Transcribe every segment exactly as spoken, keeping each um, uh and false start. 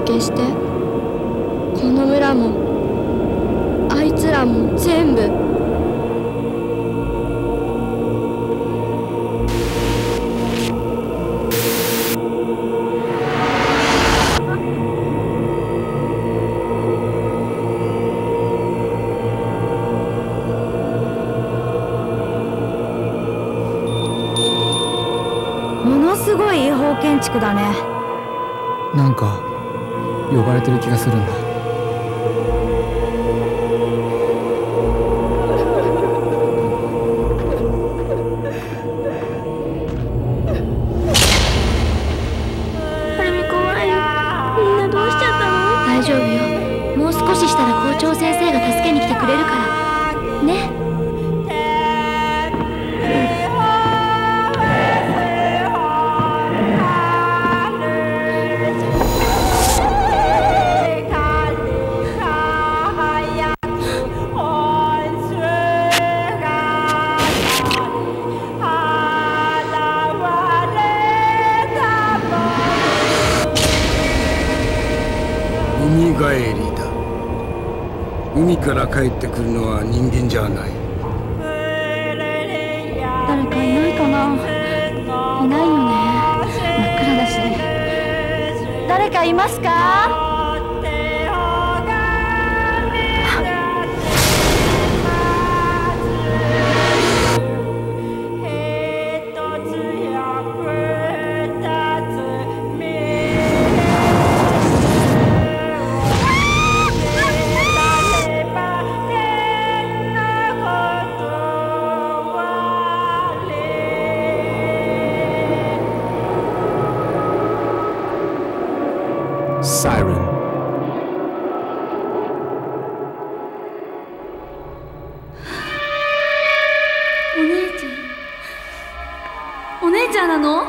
消して、この村もあいつらも全部。 ものすごい違法建築だね。 なんか呼ばれてる気がするんだ。 はるみ怖い。みんなどうしちゃったの？大丈夫よ。もう少ししたら校長先生が助けに来てくれるからね。 海帰りだ。海から帰ってくるのは人間じゃない。 誰かいないかな。いないよね。真っ暗だし。 誰かいますか？ Siren. お姉ちゃん、お姉ちゃんなの？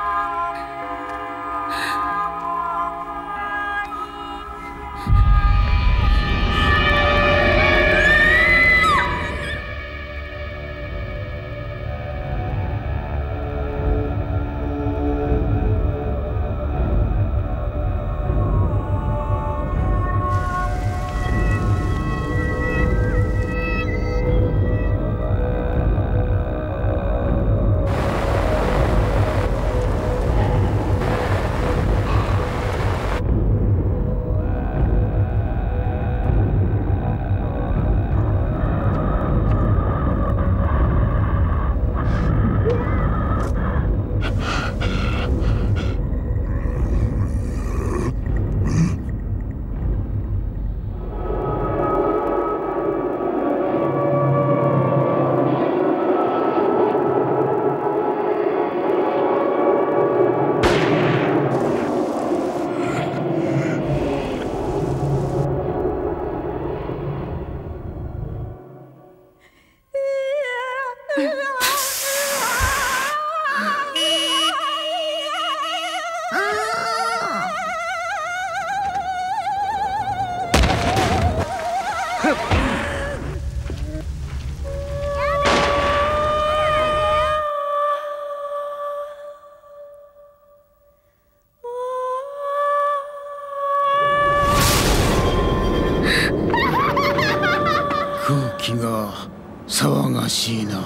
空気が騒がしいな。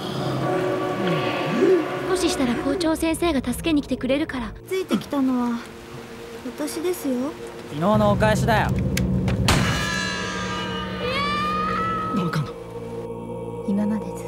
少ししたら校長先生が助けに来てくれるから。 ついてきたのは私ですよ。 昨日のお返しだよ。 バカな。 今までずっと